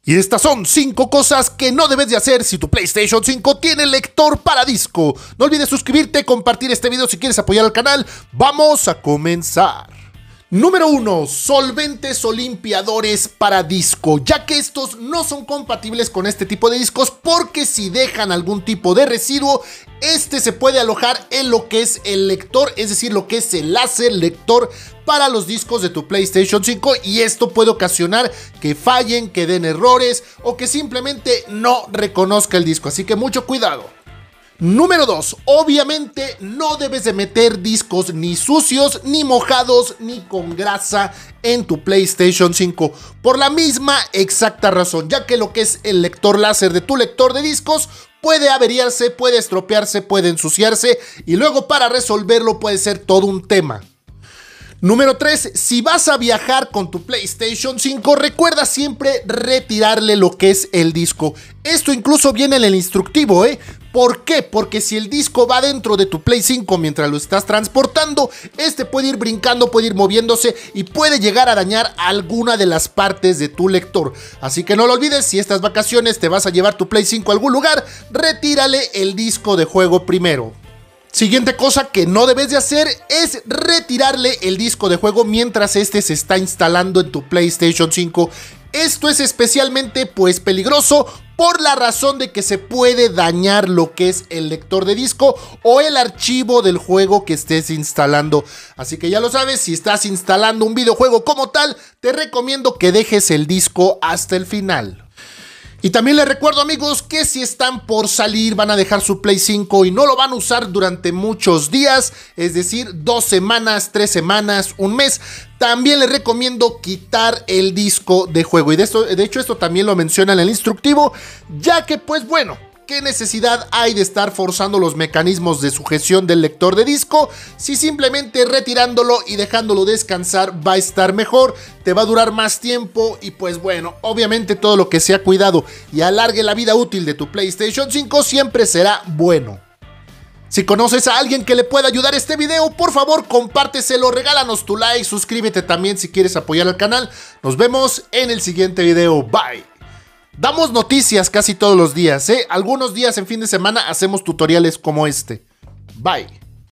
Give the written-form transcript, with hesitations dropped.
Y estas son 5 cosas que no debes de hacer si tu PlayStation 5 tiene lector para disco. No olvides suscribirte, compartir este video si quieres apoyar al canal. ¡Vamos a comenzar! Número 1. Solventes o limpiadores para disco, ya que estos no son compatibles con este tipo de discos porque si dejan algún tipo de residuo, este se puede alojar en lo que es el lector, es decir, lo que es el láser lector para los discos de tu PlayStation 5, y esto puede ocasionar que fallen, que den errores o que simplemente no reconozca el disco, así que mucho cuidado. Número 2. Obviamente no debes de meter discos ni sucios, ni mojados, ni con grasa en tu PlayStation 5. Por la misma exacta razón, ya que lo que es el lector láser de tu lector de discos puede averiarse, puede estropearse, puede ensuciarse y luego para resolverlo puede ser todo un tema. Número 3. Si vas a viajar con tu PlayStation 5, recuerda siempre retirarle lo que es el disco. Esto incluso viene en el instructivo, ¿Por qué? Porque si el disco va dentro de tu Play 5 mientras lo estás transportando, este puede ir brincando, puede ir moviéndose y puede llegar a dañar alguna de las partes de tu lector. Así que no lo olvides, si estas vacaciones te vas a llevar tu Play 5 a algún lugar, retírale el disco de juego primero. Siguiente cosa que no debes de hacer es retirarle el disco de juego mientras este se está instalando en tu PlayStation 5. Esto es especialmente peligroso por la razón de que se puede dañar lo que es el lector de disco o el archivo del juego que estés instalando. Así que ya lo sabes, si estás instalando un videojuego como tal, te recomiendo que dejes el disco hasta el final. Y también les recuerdo, amigos, que si están por salir, van a dejar su Play 5 y no lo van a usar durante muchos días, es decir, 2 semanas, 3 semanas, un mes, también les recomiendo quitar el disco de juego. Y de hecho esto también lo menciona en el instructivo, ya que pues bueno, ¿qué necesidad hay de estar forzando los mecanismos de sujeción del lector de disco? Si simplemente retirándolo y dejándolo descansar va a estar mejor, te va a durar más tiempo y pues bueno, obviamente todo lo que sea cuidado y alargue la vida útil de tu PlayStation 5 siempre será bueno. Si conoces a alguien que le pueda ayudar este video, por favor compárteselo, regálanos tu like, suscríbete también si quieres apoyar al canal. Nos vemos en el siguiente video, bye. Damos noticias casi todos los días, Algunos días en fin de semana hacemos tutoriales como este. Bye.